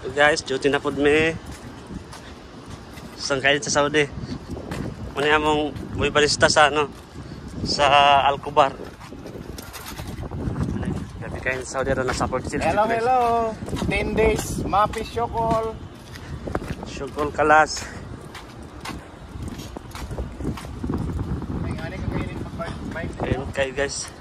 Guys, duty na po me. Sang kayo sa Saudi. Muna among may barista sa ano, sa Alcobar. Gabi kayo sa Saudi ron na support sila. Hello, hello. 10 days, Mapi Shokol. Shokol Kalas. Ayun kayo guys.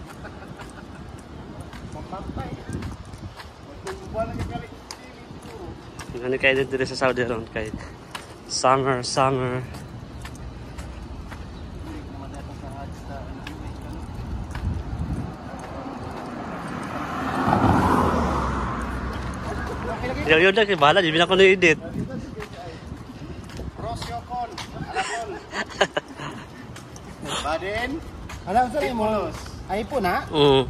Ano kayo dito sa Saudi ron kayo. Summer. Yun lang, bahala, di bilang ko na-edit. Rosyokon, alakon. Baden, alam sa mo? iPhone ha? Oo.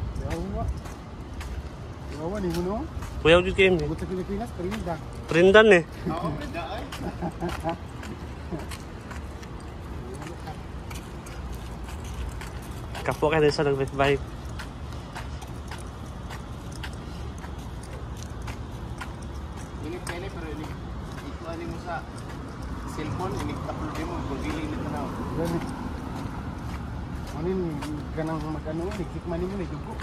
Yawa ni mo no? Kuya ulit kayo ni. Buta Pilipinas, perinda. Perindan eh. Oo, perinda ay. Kapo ka na sa nag-bike. Ini pero ini ito ani mo sa cellphone ini upload mo kung dili nito na. Gani. Anin ganang magano ni click man mo ni dugo.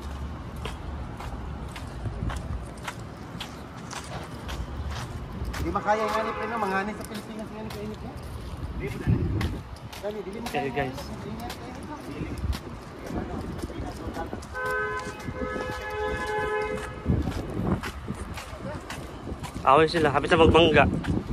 Di makaya ngani pero mangani sa Pilipinas ngani kay init. Dili mo dali. Dali dili mo. Okay guys. Away sila, habis na magmangga.